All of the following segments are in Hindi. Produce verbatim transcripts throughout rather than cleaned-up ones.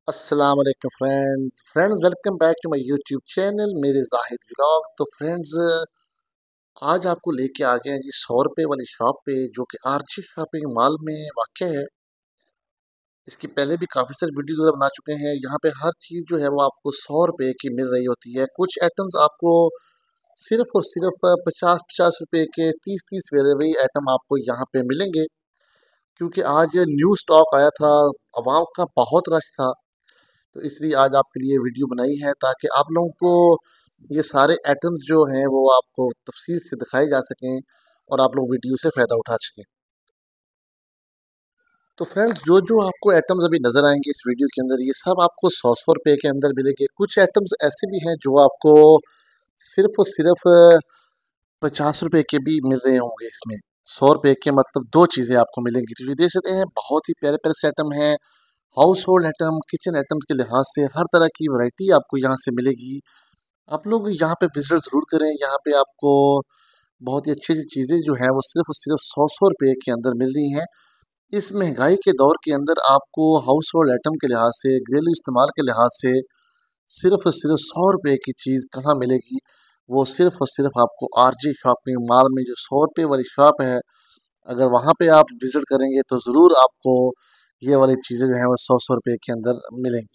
अस्सलाम वालेकुम friends friends welcome back to my YouTube channel मेरे जाहिद व्लॉग। तो फ्रेंड्स आज आपको लेके आ गए हैं जी सौ रुपये वाली शॉप पे जो कि आरजी शॉपिंग मॉल में वाक़ है। इसकी पहले भी काफ़ी सारी वीडियोज़ वगैरह बना चुके हैं। यहाँ पे हर चीज़ जो है वो आपको सौ रुपये की मिल रही होती है। कुछ आइटम्स आपको सिर्फ़ और सिर्फ़ पचास पचास रुपये के तीस तीस वेरी आइटम आपको यहाँ पे मिलेंगे, क्योंकि आज न्यू स्टॉक आया था, अवाम का बहुत रश था। तो इसलिए आज आपके लिए वीडियो बनाई है ताकि आप लोगों को ये सारे आइटम्स जो हैं वो आपको तफसील से दिखाए जा सकें और आप लोग वीडियो से फ़ायदा उठा सकें। तो फ्रेंड्स जो जो आपको आइटम्स अभी नज़र आएंगे इस वीडियो के अंदर, ये सब आपको सौ सौ रुपये के अंदर मिलेंगे। कुछ आइटम्स ऐसे भी हैं जो आपको सिर्फ़ और सिर्फ पचास रुपये के भी मिल रहे होंगे इसमें। सौ रुपये के मतलब दो चीज़ें आपको मिलेंगी। तो ये देख सकते हैं बहुत ही प्यारे प्यारे से आइटम हैं। Household item, kitchen items के लिहाज से हर तरह की वैरायटी आपको यहाँ से मिलेगी। आप लोग यहाँ पे विज़िट ज़रूर करें। यहाँ पे आपको बहुत ही अच्छी-अच्छी चीज़ें जो हैं वो सिर्फ़ और सिर्फ सौ सौ रुपये के अंदर मिल रही हैं। इस महँगाई के दौर के अंदर आपको हाउस होल्ड आइटम के लिहाज से, घरेलू इस्तेमाल के लिहाज से सिर्फ़ और सिर्फ सौ रुपये की चीज़ कहाँ मिलेगी? वो सिर्फ़ और सिर्फ आपको आरजी शॉपिंग मॉल में जो सौ रुपये वाली शॉप है, अगर वहाँ पे आप विज़िट करेंगे तो ज़रूर आपको ये वाली चीज़ें जो हैं वो सौ सौ रुपये के अंदर मिलेंगी।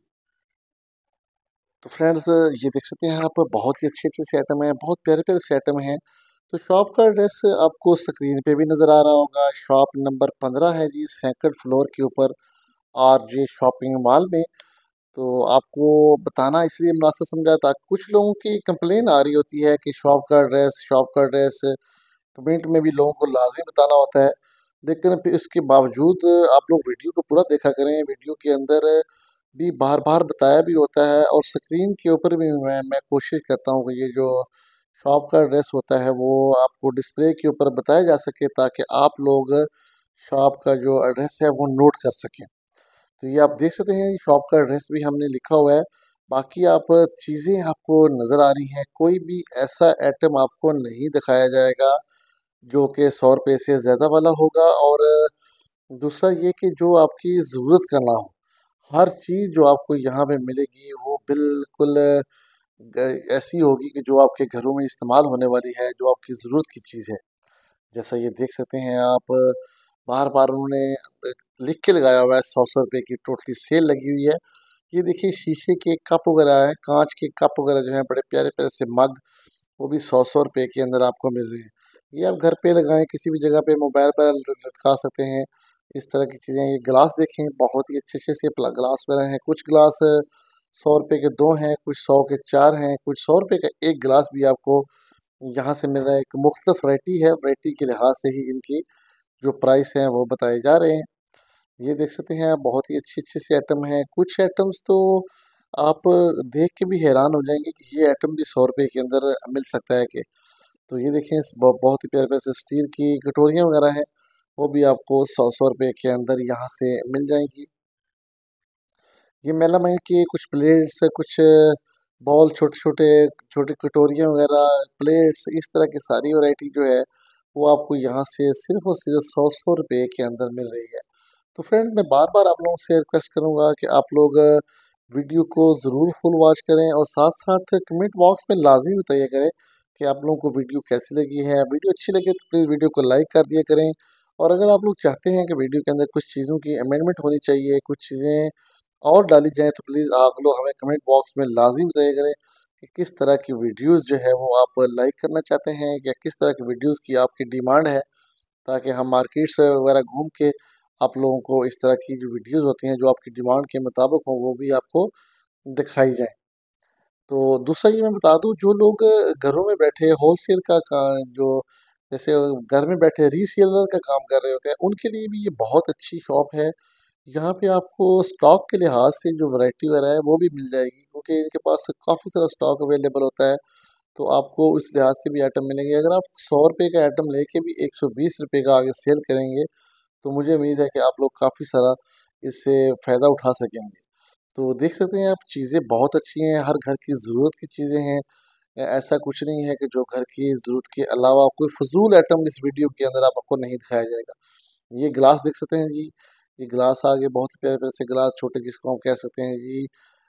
तो फ्रेंड्स ये देख सकते हैं आप, बहुत ही अच्छे-अच्छे से आइटम हैं, बहुत प्यारे-प्यारे से आइटम हैं। तो शॉप का एड्रेस आपको स्क्रीन पे भी नज़र आ रहा होगा। शॉप नंबर पंद्रह है जी, सेकंड फ्लोर के ऊपर आरजे शॉपिंग मॉल में। तो आपको बताना इसलिए मुनासिब समझा ताकि कुछ लोगों की कंप्लेन आ रही होती है कि शॉप का एड्रेस शॉप का एड्रेस कमेंट में भी लोगों को लाज़मी बताना होता है। लेकिन फिर इसके बावजूद आप लोग वीडियो को पूरा देखा करें। वीडियो के अंदर भी बार-बार बताया भी होता है और स्क्रीन के ऊपर भी मैं मैं कोशिश करता हूँ कि ये जो शॉप का एड्रेस होता है वो आपको डिस्प्ले के ऊपर बताया जा सके ताकि आप लोग शॉप का जो एड्रेस है वो नोट कर सकें। तो ये आप देख सकते हैं शॉप का एड्रेस भी हमने लिखा हुआ है। बाकी आप चीज़ें आपको नज़र आ रही हैं, कोई भी ऐसा आइटम आपको नहीं दिखाया जाएगा जो कि सौ रुपये से ज़्यादा वाला होगा। और दूसरा ये कि जो आपकी ज़रूरत का ना हो। हर चीज़ जो आपको यहाँ पे मिलेगी वो बिल्कुल ग ऐसी होगी कि जो आपके घरों में इस्तेमाल होने वाली है, जो आपकी ज़रूरत की चीज़ है। जैसा ये देख सकते हैं आप, बार-बार उन्होंने अ, लिख के लगाया हुआ है सौ सौ रुपये की टोटली सेल लगी हुई है। ये देखिए शीशे के कप वगैरह हैं, काँच के कप वगैरह जो हैं, बड़े प्यारे-प्यारे से मग, वो भी सौ सौ रुपये के अंदर आपको मिल रहे हैं। ये आप घर पे लगाएँ, किसी भी जगह पे मोबाइल पर ल लटका सकते हैं, इस तरह की चीज़ें। ये ग्लास देखें, बहुत ही अच्छे-अच्छे से प्ला ग्लास वगैरह हैं। कुछ ग्लास सौ रुपये के दो हैं, कुछ सौ के चार हैं, कुछ सौ रुपये का एक ग्लास भी आपको यहाँ से मिल रहा है। एक मुख्तलिफ वैरायटी है, वैरायटी के लिहाज से ही इनकी जो प्राइस हैं वो बताए जा रहे हैं। ये देख सकते हैं आप, बहुत ही अच्छी-अच्छी सी आइटम हैं। कुछ आइटम्स तो आप देख के भी हैरान हो जाएँगे कि ये आइटम भी सौ रुपये के अंदर मिल सकता है के। तो ये देखें इस ब बहुत ही प्यारे-प्यारे से स्टील की कटोरियाँ वगैरह हैं, वो भी आपको सौ सौ रुपये के अंदर यहाँ से मिल जाएँगी। ये मेलामाइन के कुछ प्लेट्स, कुछ बॉल, छोटे-छोटे, छोटी कटोरियाँ वगैरह, प्लेट्स, इस तरह की सारी वैरायटी जो है वो आपको यहाँ से सिर्फ़ और सिर्फ सौ सौ रुपये के अंदर मिल रही है। तो फ्रेंड्स मैं बार-बार आप लोगों से रिक्वेस्ट करूँगा कि आप लोग वीडियो को ज़रूर फुल वॉच करें और साथ-साथ कमेंट बॉक्स में लाज़मी बताया करें कि आप लोगों को वीडियो कैसी लगी है। वीडियो अच्छी लगे तो प्लीज़ वीडियो को लाइक कर दिया करें। और अगर आप लोग चाहते हैं कि वीडियो के अंदर कुछ चीज़ों की अमेंडमेंट होनी चाहिए, कुछ चीज़ें और डाली जाएँ, तो प्लीज़ आप लोग हमें कमेंट बॉक्स में लाज़मी बताया करें कि किस तरह की वीडियोज़ जो है वो आप लाइक करना चाहते हैं या किस तरह की वीडियोज़ की आपकी डिमांड है, ताकि हम मार्केट्स वगैरह घूम के आप लोगों को इस तरह की जो वीडियोज़ होती हैं जो आपकी डिमांड के मुताबिक हों वो भी आपको दिखाई जाएँ। तो दूसरा ये मैं बता दूँ, जो लोग घरों में बैठे होलसेल का का जो जैसे घर में बैठे रीसेलर का काम कर रहे होते हैं, उनके लिए भी ये बहुत अच्छी शॉप है। यहाँ पे आपको स्टॉक के लिहाज से जो वैरायटी वगैरह है वो भी मिल जाएगी, क्योंकि इनके पास काफ़ी सारा स्टॉक अवेलेबल होता है। तो आपको उस लिहाज से भी आइटम मिलेंगे। अगर आप सौ रुपये का आइटम लेके भी एक सौ बीस रुपये का आगे सेल करेंगे, तो मुझे उम्मीद है कि आप लोग काफ़ी सारा इससे फ़ायदा उठा सकेंगे। तो देख सकते हैं आप, चीज़ें बहुत अच्छी हैं, हर घर की ज़रूरत की चीज़ें हैं। अ, ऐसा कुछ नहीं है कि जो घर की ज़रूरत के अलावा कोई फ़िज़ूल आइटम इस वीडियो के अंदर आपको नहीं दिखाया जाएगा। ये ग्लास देख सकते हैं जी, ये ग्लास आ गए, बहुत ही प्यारे प्यारे से ग्लास, छोटे जिसको हम कह सकते हैं जी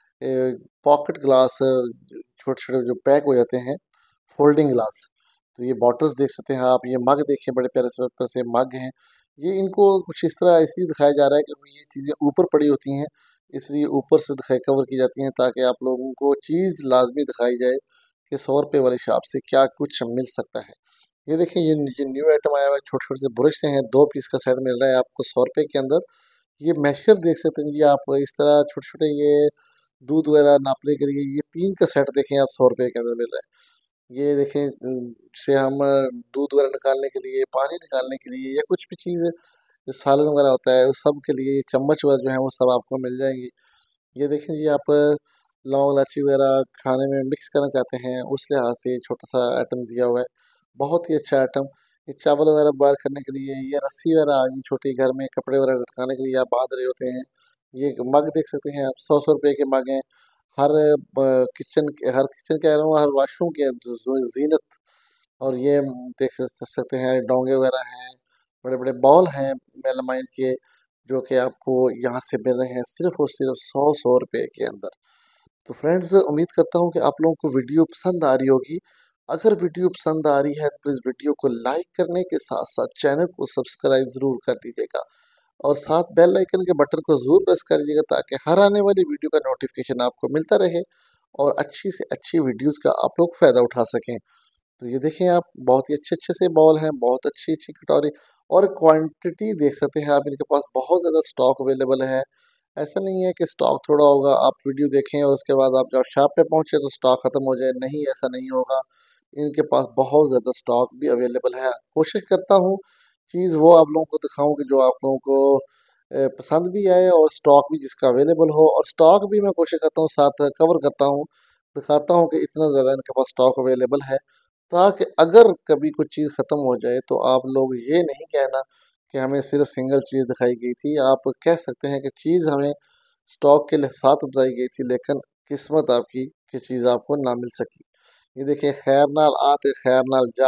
पॉकेट ग्लास, छोटे छोटे जो पैक हो जाते हैं, फोल्डिंग ग्लास। तो ये बॉटल्स देख सकते हैं आप, ये मग देखिए, बड़े प्यारे से प्यारे से मग हैं। ये इनको कुछ इस तरह इसलिए दिखाया जा रहा है कि ये चीज़ें ऊपर पड़ी होती हैं, इसलिए ऊपर से दिखाई कवर की जाती हैं, ताकि आप लोगों को चीज़ लाजमी दिखाई जाए कि सौ रुपये वाली शॉप से क्या कुछ मिल सकता है। ये देखिए, ये ये न्यू आइटम आया हुआ है, छोटे छोटे से ब्रश हैं, दो पीस का सेट मिल रहा है आपको सौ रुपये के अंदर। ये मैशर देख सकते हैं जी आप, इस तरह छोटे छोटे ये दूध वगैरह नापने के लिए, ये तीन का सेट देखें आप, सौ रुपये के अंदर मिल रहा है। ये देखें, अम, से हम अ, दूध वगैरह निकालने के लिए, पानी निकालने के लिए, या कुछ भी चीज़ सालन वगैरह होता है उस सब के लिए, चम्मच वगैरह जो है वो सब आपको मिल जाएंगी। ये देखें जी आप, लौंग इलायची वगैरह खाने में मिक्स करना चाहते हैं, उस लिहाज से छोटा सा आइटम दिया हुआ है, बहुत ही अच्छा आइटम। ये चावल वगैरह बॉयल करने के लिए, ये रस्सी वगैरह आ गई छोटी, घर में कपड़े वगैरह लटकाने के लिए आप बांध रहे होते हैं। ये मग देख सकते हैं आप, सौ सौ रुपये के मग हैं। हर ब- किचन के हर किचन कह रहा हूँ, हर वॉशरूम के जो- जो जीनत। और ये म, देख सक- सकते हैं डोंगे वगैरह हैं, बड़े बड़े बॉल हैं मेलामाइन के, जो कि आपको यहाँ से मिल रहे हैं सिर्फ और सिर्फ सौ सौ रुपये के अंदर। तो फ्रेंड्स, उम्मीद करता हूँ कि आप लोगों को वीडियो पसंद आ रही होगी। अगर वीडियो पसंद आ रही है तो प्लीज़ वीडियो को लाइक करने के साथ साथ चैनल को सब्सक्राइब ज़रूर कर दीजिएगा, और साथ बेल आइकन के बटन को ज़रूर प्रेस कर दीजिएगा, ताकि हर आने वाली वीडियो का नोटिफिकेशन आपको मिलता रहे और अच्छी से अच्छी वीडियोस का आप लोग फ़ायदा उठा सकें। तो ये देखें आप, बहुत ही अच्छे अच्छे से बॉल हैं, बहुत अच्छी अच्छी कटोरी, और क्वांटिटी देख सकते हैं आप, इनके पास बहुत ज़्यादा स्टॉक अवेलेबल है। ऐसा नहीं है कि स्टॉक थोड़ा होगा, आप वीडियो देखें और उसके बाद आप जब शॉप पे पहुंचे तो स्टॉक ख़त्म हो जाए, नहीं, ऐसा नहीं होगा। इनके पास बहुत ज़्यादा स्टॉक भी अवेलेबल है। कोशिश करता हूँ चीज़ वो आप लोगों को दिखाऊं कि जो आप लोगों को अ, पसंद भी आए, और स्टॉक भी जिसका अवेलेबल हो, और स्टॉक भी मैं कोशिश करता हूँ साथ कवर करता हूँ, दिखाता हूँ कि इतना ज़्यादा इनके पास स्टॉक अवेलेबल है, ताकि अगर कभी कुछ चीज़ ख़त्म हो जाए तो आप लोग ये नहीं कहना कि हमें सिर्फ सिंगल चीज़ दिखाई गई थी। आप कह सकते हैं कि चीज़ हमें स्टॉक के लिए साथ बताई गई थी, लेकिन किस्मत आपकी कि चीज़ आपको ना मिल सकी। ये देखिए, खैर नाल आते खैर नाल जा,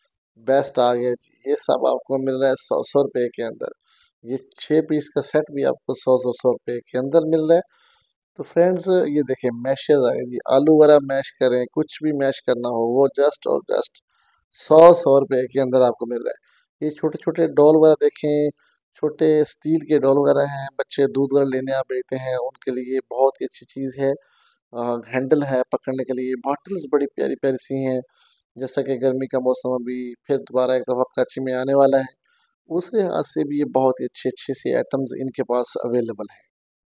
बेस्ट आ गया जी। ये सब आपको मिल रहा है सौ सौ रुपये के अंदर। ये छः पीस का सेट भी आपको सौ सौ सौ रुपये के अंदर मिल रहा है। तो फ्रेंड्स, ये देखिए मैशेज आए जी, आलू वगैरह मैश करें, कुछ भी मैश करना हो, वो जस्ट और जस्ट सौ सौ रुपये के अंदर आपको मिल रहा है। ये छोटे छोटे डॉल वगैरह देखें, छोटे स्टील के डॉल वगैरह हैं, बच्चे दूध वगैरह लेने आप बेचते हैं उनके लिए बहुत ही अच्छी चीज़ है। हैंडल है पकड़ने के लिए, बॉटल्स बड़ी प्यारी प्यारी सी हैं। जैसा कि गर्मी का मौसम अभी फिर दोबारा एक दफ़ा कराची में आने वाला है, उस लिहाज से भी ये बहुत ही अच्छे अच्छे से आइटम्स इनके पास अवेलेबल हैं।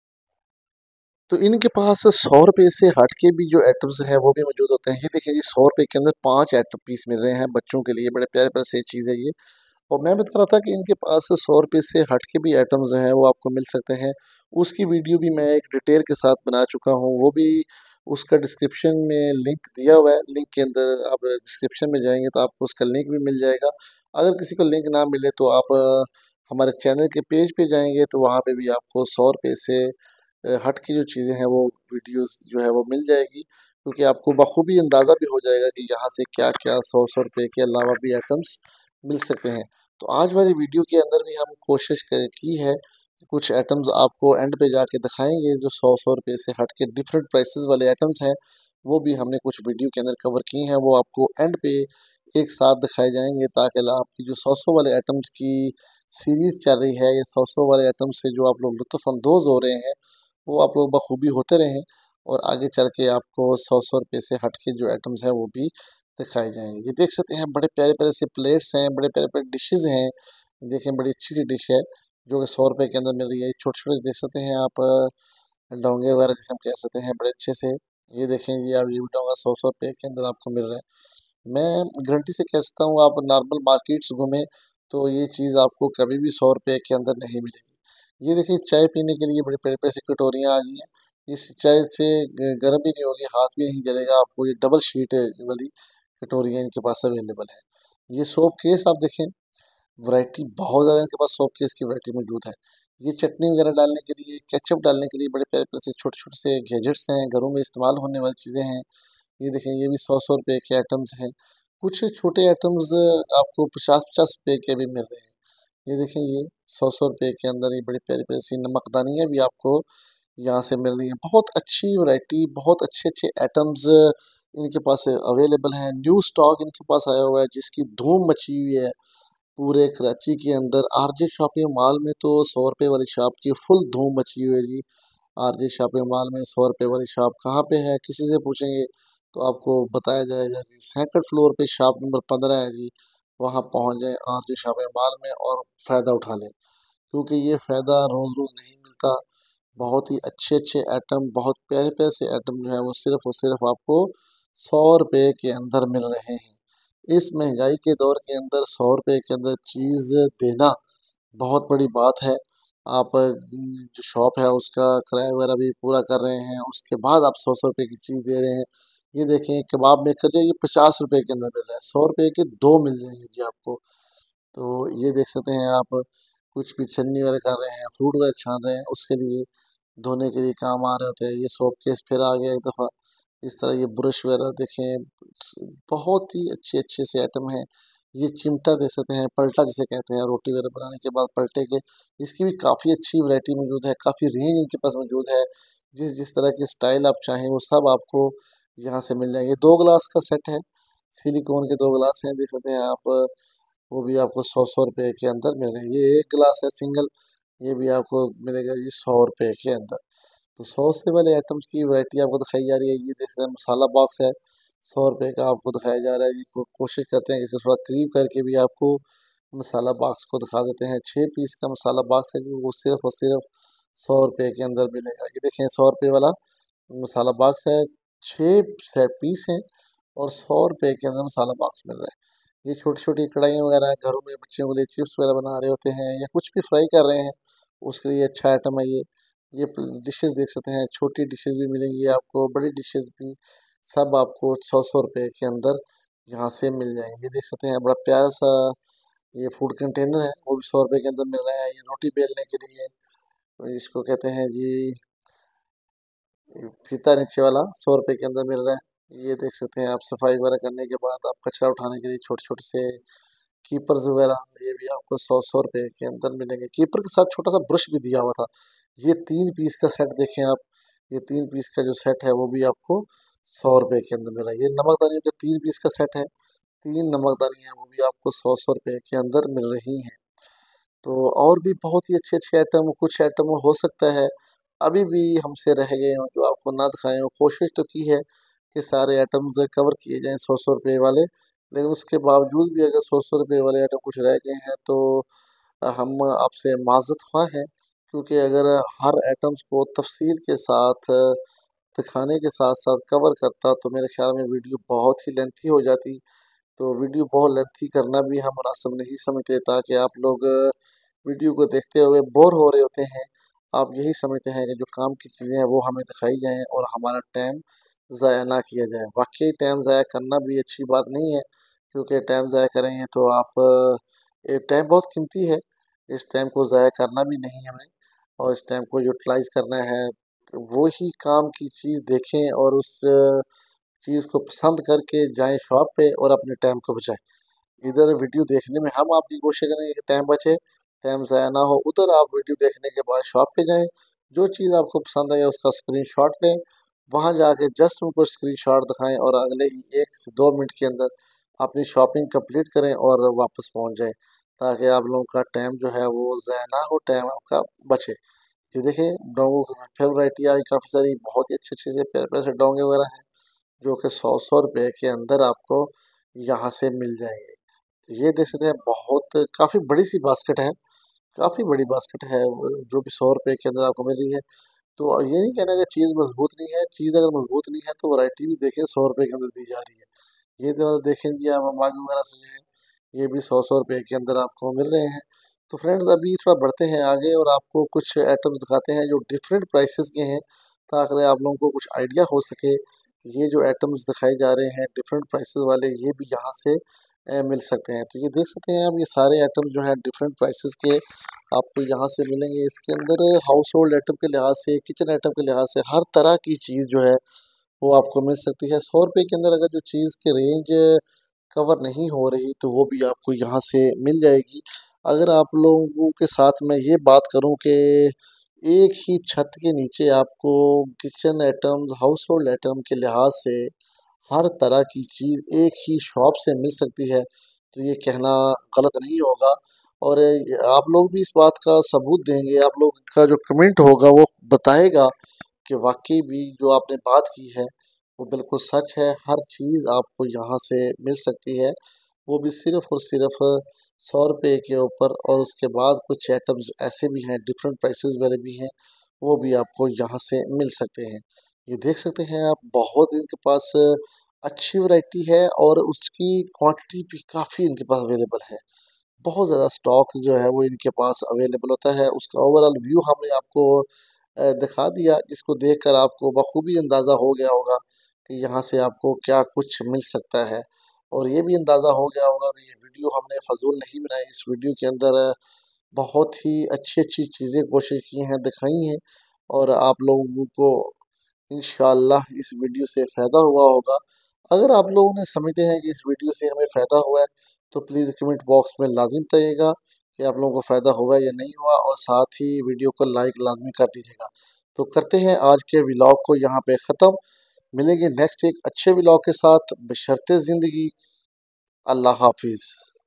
तो इनके पास सौ रुपये से हट के भी जो आइटम्स हैं वो भी मौजूद होते हैं। ये देखिए जी, सौ रुपये के अंदर पाँच आइटम पीस मिल रहे हैं बच्चों के लिए, बड़े प्यारे प्यारे से चीज़ है ये। और मैं बता रहा था कि इनके पास सौ रुपये से हट के भी आइटम्स जो हैं वो आपको मिल सकते हैं। उसकी वीडियो भी मैं एक डिटेल के साथ बना चुका हूँ, वो भी उसका डिस्क्रिप्शन में लिंक दिया हुआ है। लिंक के अंदर आप डिस्क्रिप्शन में जाएंगे तो आपको उसका लिंक भी मिल जाएगा। अगर किसी को लिंक ना मिले तो आप अ, हमारे चैनल के पेज पे जाएंगे तो वहाँ पे भी आपको सौ रुपये से अ, हट की जो चीज़ें हैं वो वीडियोस जो है वो मिल जाएगी, क्योंकि आपको बखूबी अंदाज़ा भी हो जाएगा कि यहाँ से क्या क्या सौ सौ रुपये के अलावा भी आइटम्स मिल सकते हैं। तो आज वाली वीडियो के अंदर भी हम कोशिश कर की है कि कुछ आइटम्स आपको एंड पे जाके दिखाएंगे, जो सौ सौ रुपये से हट के डिफरेंट प्राइसेस वाले आइटम्स हैं, वो भी हमने कुछ वीडियो के अंदर कवर की हैं, वो आपको एंड पे एक साथ दिखाए जाएंगे, ताकि ला- आपकी जो सौ सौ वाले आइटम्स की सीरीज़ चल रही है, या सौ सौ वाले आइटम्स से जो आप लोग लुत्फ़अंदोज़ हो रहे हैं, वो आप लोग बखूबी होते रहें, और आगे चल के आपको सौ सौ रुपये से हट के जो आइटम्स हैं वो भी दिखाए जाएंगे। ये देख सकते हैं, बड़े प्यारे प्यारे से प्लेट्स हैं, बड़े प्यारे प्यारे डिशेज़ हैं। देखें, बड़ी अच्छी सी डिश है जो कि सौ रुपये के अंदर मिल रही है। छोटे छोटे देख सकते हैं आप, अ, डोंगे वगैरह जिसे हम कह सकते हैं, बड़े अच्छे से। ये देखें जी आप, ये भी डोंगा सौ सौ रुपये के अंदर आपको मिल रहा है। मैं गारंटी से कह सकता हूँ, आप नॉर्मल मार्केट्स घूमें तो ये चीज़ आपको कभी भी सौ रुपये के अंदर नहीं मिलेगी। ये देखिए, चाय पीने के लिए बड़े बड़े पैसे कटोरियाँ आ गई हैं। इस चाय से ग- गर्म भी नहीं होगी, हाथ भी नहीं जलेगा आपको। ये डबल शीट वाली कटोरियाँ इनके पास अवेलेबल है। ये सोप केस आप देखें, वैरायटी बहुत ज़्यादा इनके पास सोप केस की वैरायटी मौजूद है। ये चटनी वगैरह डालने के लिए, केचप डालने के लिए बड़े प्यारे प्यारे से छोटे छोटे से गैजेट्स हैं, घरों में इस्तेमाल होने वाली चीज़ें हैं। ये देखें, ये भी सौ सौ रुपये के आइटम्स हैं। कुछ छोटे आइटम्स आपको पचास पचास रुपये के भी मिल रहे हैं। ये देखें, ये सौ सौ रुपये के अंदर ये बड़ी प्यारी प्यारी सी नमकदानियाँ भी आपको यहाँ से मिल रही हैं। बहुत अच्छी वैरायटी, बहुत अच्छे अच्छे आइटम्स इनके पास अवेलेबल हैं। न्यू स्टॉक इनके पास आया हुआ है जिसकी धूम मची हुई है पूरे कराची के अंदर। आरजे शॉपिंग मॉल में तो सौ रुपये वाली शॉप की फुल धूम मची हुई है जी। आरजे शॉपिंग मॉल में सौ रुपये वाली शॉप कहाँ पे है, किसी से पूछेंगे तो आपको बताया जाएगा कि सेकंड फ्लोर पे शॉप नंबर पंद्रह है जी। वहाँ पहुँच जाए आरजे शॉपिंग मॉल में और फ़ायदा उठा लें, क्योंकि ये फ़ायदा रोज़ रोज़ नहीं मिलता। बहुत ही अच्छे अच्छे आइटम, बहुत प्यारे प्यारे से आइटम जो है वो सिर्फ और सिर्फ आपको सौ रुपये के अंदर मिल रहे हैं। इस महंगाई के दौर के अंदर सौ रुपये के अंदर चीज़ देना बहुत बड़ी बात है। आप अ, जो शॉप है उसका किराया वगैरह भी पूरा कर रहे हैं, उसके बाद आप सौ सौ रुपये की चीज़ दे रहे हैं। ये देखें, कबाब मेकर जो ये पचास रुपये के अंदर मिल रहा है, सौ रुपये के दो मिल जाएंगे जी आपको। तो ये देख सकते हैं आप, कुछ भी छन्नी वगैरह कर रहे हैं, फ्रूट वगैरह छान रहे हैं, उसके लिए धोने के लिए काम आ रहे होते हैं। ये सोप केस फिर आ गया एक दफ़ा। इस तरह ये ब्रश वगैरह देखें, बहुत ही अच्छे अच्छे से आइटम हैं। ये चिमटा देख सकते हैं, पलटा जिसे कहते हैं, रोटी वगैरह बनाने के बाद पलटे के, इसकी भी काफ़ी अच्छी वैरायटी मौजूद है, काफ़ी रेंज इनके पास मौजूद है। जिस जिस तरह की स्टाइल आप चाहें वो सब आपको यहाँ से मिल जाएंगे। दो ग्लास का सेट है, सिलिकॉन के दो ग्लास हैं, देख सकते हैं आप। वो भी आपको सौ सौ रुपये के अंदर मिल रहे हैं। ये एक गिलास है सिंगल, ये भी आपको मिलेगा जी सौ रुपये के अंदर। तो सौ से वाले आइटम्स की वैरायटी आपको दिखाई जा रही है। ये देख रहे हैं, मसाला बॉक्स है, सौ रुपये का आपको दिखाया जा रहा है। ये को, कोशिश करते हैं कि इसको थोड़ा करीब करके भी आपको मसाला बॉक्स को दिखा देते हैं। छः पीस का मसाला बॉक्स है जो वो सिर्फ और सिर्फ सौ रुपये के अंदर मिलेगा। ये देखें, सौ रुपये वाला मसाला बॉक्स है, छः सेट पीस हैं और सौ रुपये के अंदर मसाला बॉक्स मिल रहा है। ये छोटी छोटी कढ़ाइयाँ वगैरह घरों में बच्चों के लिए चिप्स वगैरह बना रहे होते हैं या कुछ भी फ्राई कर रहे हैं, उसके लिए अच्छा आइटम है ये। ये डिशेस देख सकते हैं, छोटी डिशेस भी मिलेंगी आपको, बड़ी डिशेस भी, सब आपको सौ सौ रुपये के अंदर यहाँ से मिल जाएंगे। ये देख सकते हैं, बड़ा प्यारा सा ये फूड कंटेनर है, वो भी सौ रुपये के अंदर मिल रहा है। ये रोटी बेलने के लिए, इसको कहते हैं जी फीता नीचे वाला, सौ रुपये के अंदर मिल रहा है। ये देख सकते हैं आप, सफाई वगैरह करने के बाद आप कचरा उठाने के लिए छोटे छोटे से कीपर्स वगैरह, ये भी आपको सौ सौ रुपये के अंदर मिलेंगे। कीपर के साथ छोटा सा ब्रश भी दिया हुआ था। ये तीन पीस का सेट देखें आप, ये तीन पीस का जो सेट है वो भी आपको सौ रुपये के अंदर मिला। ये नमकदानी का तीन पीस का सेट है, तीन नमकदानी है, वो भी आपको सौ सौ रुपये के अंदर मिल रही हैं। तो और भी बहुत ही अच्छे अच्छे आइटम, कुछ आइटम हो सकता है अभी भी हमसे रह गए हों जो आपको ना दिखाए हों। कोशिश तो की है कि सारे आइटम्स कवर किए जाएं सौ सौ रुपये वाले, लेकिन उसके बावजूद भी अगर सौ सौ रुपये वाले आइटम कुछ रह गए हैं तो अ, हम आपसे माज़रत ख़्वाह हैं, क्योंकि अगर हर आइटम्स को तफसील के साथ अ, दिखाने के साथ साथ कवर करता तो मेरे ख्याल में वीडियो बहुत ही लेंथी हो जाती। तो वीडियो बहुत लेंथी करना भी हम मुनासिब नहीं समझते, ताकि आप लोग अ, वीडियो को देखते हुए बोर हो रहे होते हैं। आप यही समझते हैं कि जो काम की चीज़ें हैं वो हमें दिखाई जाएँ और हमारा टाइम ज़ाया ना किया जाए। वाक़ई टाइम ज़ाया करना भी अच्छी बात नहीं है, क्योंकि टाइम ज़ाया करेंगे तो आप अ, ये टाइम बहुत कीमती है, इस टाइम को ज़ाया करना भी नहीं है हमें, और इस टाइम को यूटिलाइज़ करना है। तो वो ही काम की चीज़ देखें और उस चीज़ को पसंद करके जाएँ शॉप पे और अपने टाइम को बचाएँ। इधर वीडियो देखने में हम आपकी कोशिश करेंगे कि टाइम बचे, टाइम ज़ाया ना हो, उधर आप वीडियो देखने के बाद शॉप पे जाएँ, जो चीज़ आपको पसंद आई उसका स्क्रीनशॉट लें, वहाँ जाके जस्ट उनको स्क्रीनशॉट दिखाएँ और अगले ही एक से दो मिनट के अंदर अपनी शॉपिंग कंप्लीट करें और वापस पहुँच जाएँ, ताकि आप लोगों का टाइम जो है वो ज़ाया ना हो, टाइम आपका बचे। ये देखिए, डोंगों की फिर वैरायटी आई काफ़ी सारी, बहुत ही अच्छे-अच्छे से प्यारे-प्यारे से डोंगे वगैरह हैं, जो कि सौ सौ रुपये के अंदर आपको यहाँ से मिल जाएँगे। तो ये देख सकते हैं, बहुत काफ़ी बड़ी सी बास्केट है, काफ़ी बड़ी बास्केट है वो, जो भी सौ रुपये के अंदर आपको मिल रही है। तो ये नहीं कहना कि चीज़ मज़बूत नहीं है, चीज़ अगर मज़बूत नहीं है तो वैरायटी भी देखिए सौ रुपये के अंदर दी जा रही है। ये तो देखें जी आप, अम्बानी वगैरह से जो है, ये भी सौ सौ रुपये के अंदर आपको मिल रहे हैं। तो फ्रेंड्स, अभी थोड़ा बढ़ते हैं आगे और आपको कुछ आइटम्स दिखाते हैं जो डिफरेंट प्राइसेस के हैं, ताकि आप लोगों को कुछ आइडिया हो सके कि ये जो आइटम्स दिखाए जा रहे हैं डिफरेंट प्राइसेस वाले, ये भी यहाँ से अ, मिल सकते हैं। तो ये देख सकते हैं आप, ये सारे आइटम जो हैं डिफरेंट प्राइसेस के आपको यहाँ से मिलेंगे। इसके अंदर हाउस होल्ड आइटम के लिहाज से, किचन आइटम के लिहाज से हर तरह की चीज़ जो है वो आपको मिल सकती है। सौ रुपये के अंदर अगर जो चीज़ की रेंज कवर नहीं हो रही तो वो भी आपको यहाँ से मिल जाएगी। अगर आप लोगों के साथ मैं ये बात करूं कि एक ही छत के नीचे आपको kitchen items, household item के लिहाज से हर तरह की चीज़ एक ही शॉप से मिल सकती है, तो ये कहना गलत नहीं होगा। और ये- आप लोग भी इस बात का सबूत देंगे, आप लोग का जो कमेंट होगा वो बताएगा कि वाकई भी जो आपने बात की है वो बिल्कुल सच है। हर चीज़ आपको यहाँ से मिल सकती है, वो भी सिर्फ और सिर्फ सौ रुपये के ऊपर। और उसके बाद कुछ आइटम्स ऐसे भी हैं, डिफरेंट प्राइसेस वाले भी हैं, वो भी आपको यहाँ से मिल सकते हैं। ये देख सकते हैं आप, बहुत इनके पास अच्छी वैरायटी है और उसकी क्वांटिटी भी काफ़ी इनके पास अवेलेबल है। बहुत ज़्यादा स्टॉक जो है वो इनके पास अवेलेबल होता है। उसका ओवरऑल व्यू हमने आपको अ, दिखा दिया, जिसको देखकर आपको बखूबी अंदाज़ा हो गया होगा कि यहाँ से आपको क्या कुछ मिल सकता है। और ये भी अंदाज़ा हो गया होगा कि ये वीडियो हमने फ़ज़ूल नहीं बनाई। इस वीडियो के अंदर अ, बहुत ही अच्छी-अच्छी चीज़ें कोशिश की हैं, दिखाई हैं, और आप लोगों को इंशाअल्लाह इस वीडियो से फ़ायदा हुआ होगा। अगर आप लोगों ने समझते हैं कि इस वीडियो से हमें फ़ायदा हुआ है, तो प्लीज़ कमेंट बॉक्स में लाज़िम बताइएगा कि आप लोगों को फ़ायदा हुआ है या नहीं हुआ, और साथ ही वीडियो को लाइक लाज़मी कर दीजिएगा। तो करते हैं आज के व्लॉग को यहाँ पे ख़त्म। मिलेंगे नेक्स्ट एक अच्छे व्लॉग के साथ, बशर्ते ज़िंदगी। अल्लाह हाफ़िज़।